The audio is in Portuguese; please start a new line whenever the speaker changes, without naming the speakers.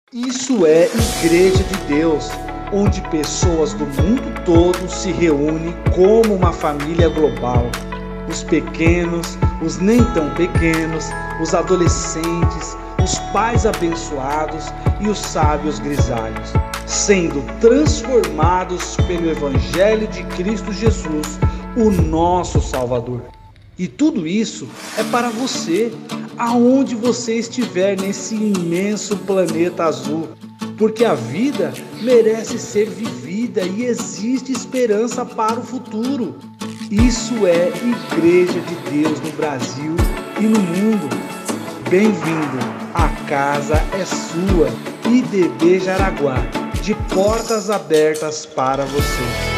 Isso é Igreja de Deus, onde pessoas do mundo todo se reúnem como uma família global. Os pequenos, os nem tão pequenos, os adolescentes, os pais abençoados e os sábios grisalhos, sendo transformados pelo Evangelho de Cristo Jesus, o nosso Salvador. E tudo isso é para você, aonde você estiver nesse imenso planeta azul, porque a vida merece ser vivida e existe esperança para o futuro. Isso é Igreja de Deus no Brasil e no mundo. Bem-vindo, a casa é sua, IDB Jaraguá, de portas abertas para você.